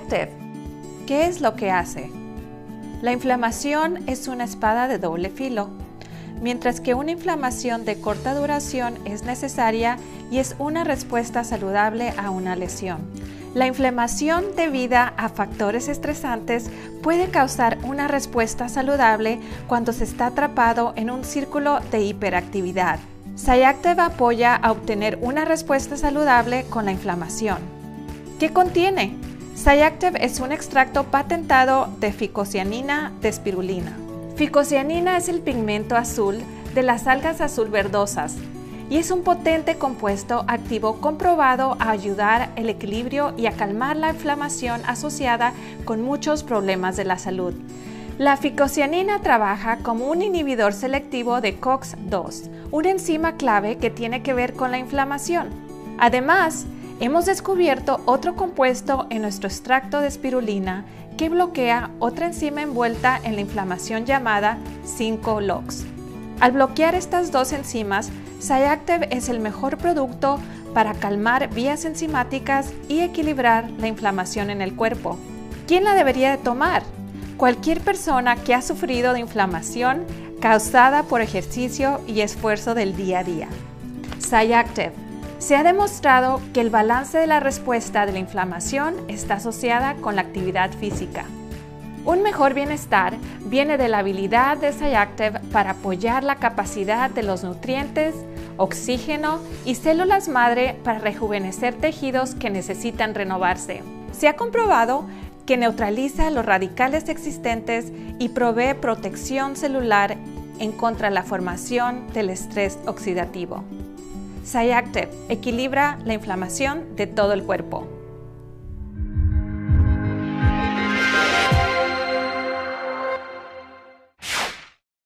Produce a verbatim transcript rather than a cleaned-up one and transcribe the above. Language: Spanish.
Cyactiv, ¿qué es lo que hace? La inflamación es una espada de doble filo, mientras que una inflamación de corta duración es necesaria y es una respuesta saludable a una lesión. La inflamación debida a factores estresantes puede causar una respuesta saludable cuando se está atrapado en un círculo de hiperactividad. Cyactiv apoya a obtener una respuesta saludable con la inflamación. ¿Qué contiene? Cyactiv es un extracto patentado de ficocianina de espirulina. Ficocianina es el pigmento azul de las algas azul verdosas y es un potente compuesto activo comprobado a ayudar el equilibrio y a calmar la inflamación asociada con muchos problemas de la salud. La ficocianina trabaja como un inhibidor selectivo de COX dos, una enzima clave que tiene que ver con la inflamación. Además, hemos descubierto otro compuesto en nuestro extracto de espirulina que bloquea otra enzima envuelta en la inflamación llamada cinco LOX. Al bloquear estas dos enzimas, Cyactiv es el mejor producto para calmar vías enzimáticas y equilibrar la inflamación en el cuerpo. ¿Quién la debería de tomar? Cualquier persona que ha sufrido de inflamación causada por ejercicio y esfuerzo del día a día. Cyactiv. Se ha demostrado que el balance de la respuesta de la inflamación está asociada con la actividad física. Un mejor bienestar viene de la habilidad de Cyactiv para apoyar la capacidad de los nutrientes, oxígeno y células madre para rejuvenecer tejidos que necesitan renovarse. Se ha comprobado que neutraliza los radicales existentes y provee protección celular en contra de la formación del estrés oxidativo. Cyactiv equilibra la inflamación de todo el cuerpo.